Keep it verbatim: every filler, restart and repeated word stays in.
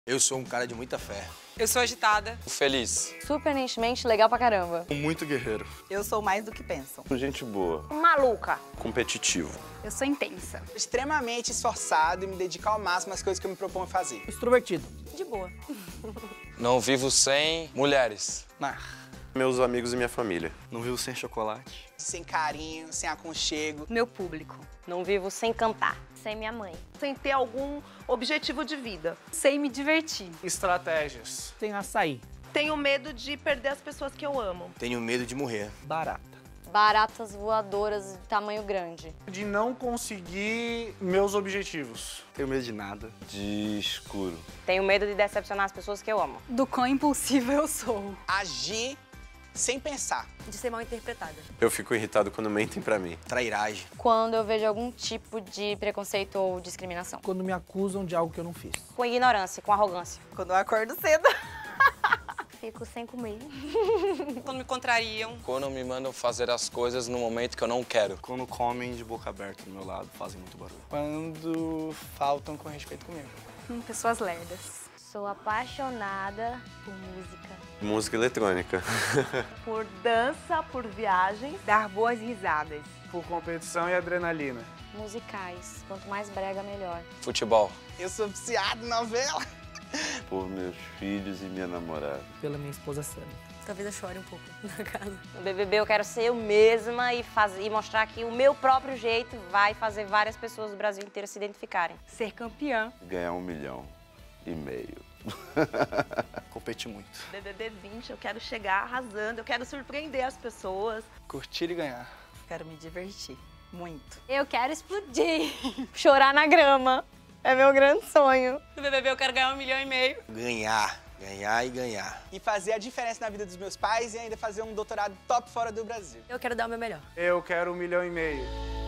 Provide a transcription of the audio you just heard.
Eu sou um cara de muita fé. Eu sou agitada. Feliz. Surpreendentemente legal pra caramba. Muito guerreiro. Eu sou mais do que pensam. Gente boa. Maluca. Competitivo. Eu sou intensa. Extremamente esforçado e me dedico ao máximo às coisas que eu me proponho a fazer. Extrovertido. De boa. Não vivo sem mulheres. Mar. Meus amigos e minha família. Não vivo sem chocolate. Sem carinho, sem aconchego. Meu público. Não vivo sem cantar. Sem minha mãe. Sem ter algum objetivo de vida. Sem me divertir. Estratégias. Sem açaí. Tenho medo de perder as pessoas que eu amo. Tenho medo de morrer. Barata. Baratas voadoras de tamanho grande. De não conseguir meus objetivos. Tenho medo de nada. De escuro. Tenho medo de decepcionar as pessoas que eu amo. Do quão impulsiva eu sou. Agir sem pensar. De ser mal interpretada. Eu fico irritado quando mentem pra mim. Trairagem. Quando eu vejo algum tipo de preconceito ou discriminação. Quando me acusam de algo que eu não fiz. Com ignorância, com arrogância. Quando eu acordo cedo. Fico sem comer. Quando me contrariam. Quando me mandam fazer as coisas no momento que eu não quero. Quando comem de boca aberta do meu lado, fazem muito barulho. Quando faltam com respeito comigo. Hum, pessoas lerdas. Sou apaixonada por música. Música eletrônica. Por dança, por viagens. Dar boas risadas. Por competição e adrenalina. Musicais. Quanto mais brega, melhor. Futebol. Eu sou viciado em novela. Por meus filhos e minha namorada. Pela minha esposa Sânia. Talvez eu chore um pouco na casa. No B B B eu quero ser eu mesma e, fazer, e mostrar que o meu próprio jeito vai fazer várias pessoas do Brasil inteiro se identificarem. Ser campeã. Ganhar um milhão e meio. Competir muito. B B B vinte, eu quero chegar arrasando, eu quero surpreender as pessoas. Curtir e ganhar. Quero me divertir. Muito. Eu quero explodir. Chorar na grama. É meu grande sonho. No B B B eu quero ganhar um milhão e meio. Ganhar. Ganhar e ganhar. E fazer a diferença na vida dos meus pais e ainda fazer um doutorado top fora do Brasil. Eu quero dar o meu melhor. Eu quero um milhão e meio.